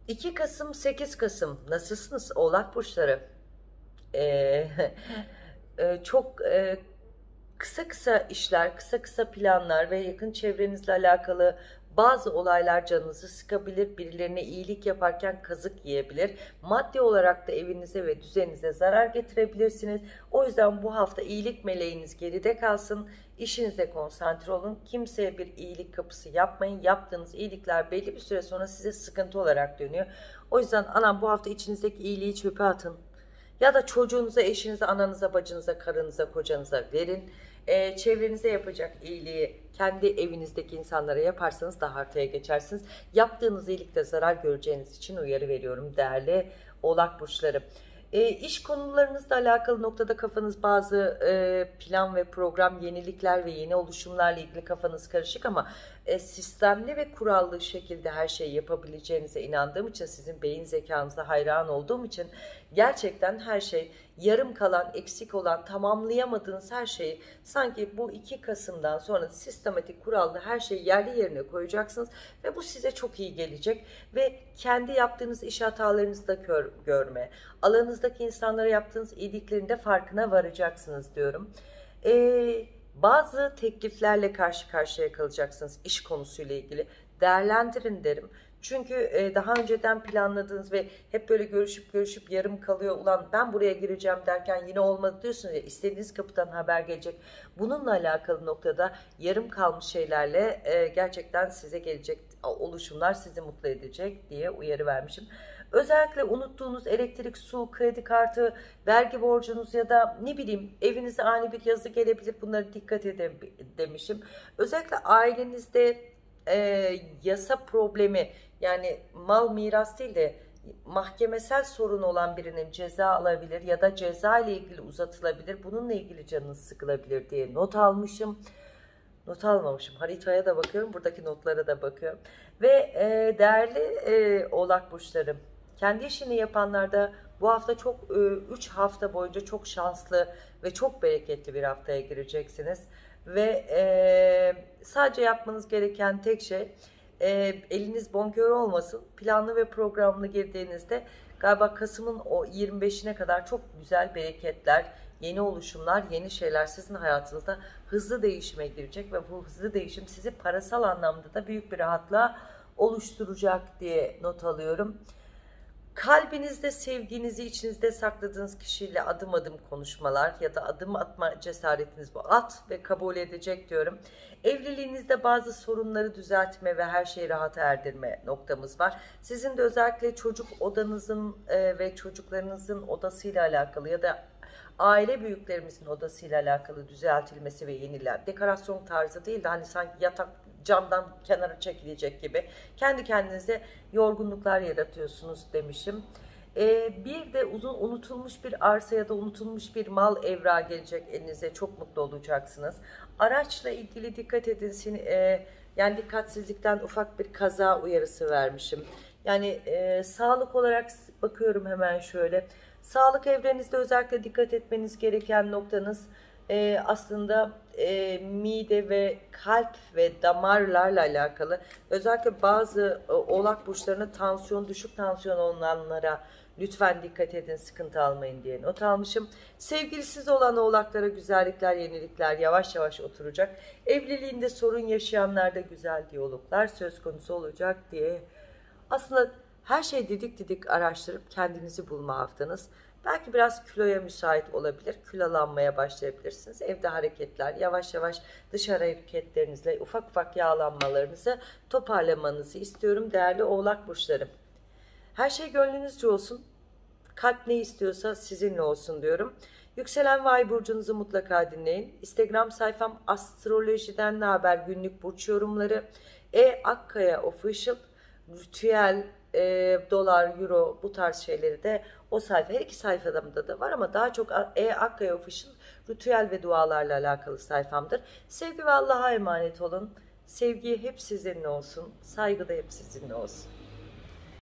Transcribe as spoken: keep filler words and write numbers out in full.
iki Kasım sekiz Kasım nasılsınız Oğlak Burçları? Ee, e, çok e, kısa kısa işler, kısa kısa planlar ve yakın çevrenizle alakalı bazı olaylar canınızı sıkabilir. Birilerine iyilik yaparken kazık yiyebilir. Maddi olarak da evinize ve düzeninize zarar getirebilirsiniz. O yüzden bu hafta iyilik meleğiniz geride kalsın. İşinize konsantre olun. Kimseye bir iyilik kapısı yapmayın. Yaptığınız iyilikler belli bir süre sonra size sıkıntı olarak dönüyor. O yüzden anam bu hafta içinizdeki iyiliği çöpe atın. Ya da çocuğunuza, eşinize, ananıza, bacınıza, karınıza, kocanıza verin. Ee, çevrenize yapacak iyiliği kendi evinizdeki insanlara yaparsanız daha artıya geçersiniz. Yaptığınız iyilikte zarar göreceğiniz için uyarı veriyorum değerli Oğlak Burçları. E, iş konularınızla alakalı noktada kafanız bazı e, plan ve program, yenilikler ve yeni oluşumlarla ilgili kafanız karışık ama e, sistemli ve kurallı şekilde her şeyi yapabileceğinize inandığım için, sizin beyin zekanıza hayran olduğum için gerçekten her şey, yarım kalan, eksik olan, tamamlayamadığınız her şeyi sanki bu iki Kasım'dan sonra sistematik, kurallı her şeyi yerli yerine koyacaksınız ve bu size çok iyi gelecek ve kendi yaptığınız iş hatalarınızı da gör, görme, alanınızdaki insanlara yaptığınız iyiliklerin de farkına varacaksınız diyorum. Ee, bazı tekliflerle karşı karşıya kalacaksınız iş konusuyla ilgili. Değerlendirin derim. Çünkü e, daha önceden planladığınız ve hep böyle görüşüp görüşüp yarım kalıyor. Ulan ben buraya gireceğim derken yine olmadı diyorsunuz ya, istediğiniz kapıdan haber gelecek. Bununla alakalı noktada yarım kalmış şeylerle e, gerçekten size gelecek oluşumlar sizi mutlu edecek diye uyarı vermişim. Özellikle unuttuğunuz elektrik, su, kredi kartı, vergi borcunuz ya da ne bileyim evinize ani bir yazı gelebilir. Bunlara dikkat edin demişim. Özellikle ailenizde e, yasa problemi, yani mal miras değil de mahkemesel sorun olan birinin ceza alabilir ya da ceza ile ilgili uzatılabilir. Bununla ilgili canınız sıkılabilir diye not almışım. Not almamışım. Haritaya da bakıyorum. Buradaki notlara da bakıyorum. Ve e, değerli e, Oğlak Burçlarım, kendi işini yapanlarda bu hafta çok, üç hafta boyunca çok şanslı ve çok bereketli bir haftaya gireceksiniz. Ve e, sadece yapmanız gereken tek şey, e, eliniz bonkör olmasın. Planlı ve programlı girdiğinizde galiba Kasım'ın o yirmi beşine kadar çok güzel bereketler, yeni oluşumlar, yeni şeyler sizin hayatınızda hızlı değişime girecek ve bu hızlı değişim sizi parasal anlamda da büyük bir rahatlığa oluşturacak diye not alıyorum. Kalbinizde sevginizi içinizde sakladığınız kişiyle adım adım konuşmalar ya da adım atma cesaretiniz bu. At ve kabul edecek diyorum. Evliliğinizde bazı sorunları düzeltme ve her şeyi rahata erdirme noktamız var. Sizin de özellikle çocuk odanızın e, ve çocuklarınızın odasıyla alakalı ya da aile büyüklerimizin odasıyla alakalı düzeltilmesi ve yeniler. Dekorasyon tarzı değil de hani sanki yatak camdan kenara çekilecek gibi kendi kendinize yorgunluklar yaratıyorsunuz demişim. Ee, bir de uzun unutulmuş bir arsa ya da unutulmuş bir mal evrağı gelecek elinize, çok mutlu olacaksınız. Araçla ilgili dikkat edin, e, yani dikkatsizlikten ufak bir kaza uyarısı vermişim. Yani e, sağlık olarak bakıyorum hemen şöyle. Sağlık evrenizde özellikle dikkat etmeniz gereken noktanız e, aslında e, mide ve kalp ve damarlarla alakalı. Özellikle bazı e, oğlak burçlarına tansiyon, düşük tansiyon olanlara lütfen dikkat edin, sıkıntı almayın diye not almışım. Sevgilisiz olan oğlaklara güzellikler, yenilikler yavaş yavaş oturacak. Evliliğinde sorun yaşayanlarda güzel diyaloglar söz konusu olacak diye. Aslında her şey didik didik araştırıp kendinizi bulma haftanız. Belki biraz kiloya müsait olabilir. Kilolanmaya başlayabilirsiniz. Evde hareketler, yavaş yavaş dışarı hareketlerinizle ufak ufak yağlanmalarınızı toparlamanızı istiyorum değerli Oğlak Burçlarım. Her şey gönlünüzce olsun. Kalp ne istiyorsa sizinle olsun diyorum. Yükselen ve ay burcunuzu mutlaka dinleyin. Instagram sayfam Astrolojiden Ne Haber günlük burç yorumları. E Akkaya Official, ritüel, e, dolar, euro bu tarz şeyleri de o sayfa, her iki sayfamda da var ama daha çok E Akkaya Official ritüel ve dualarla alakalı sayfamdır. Sevgi ve Allah'a emanet olun. Sevgi hep sizinle olsun. Saygı da hep sizinle olsun.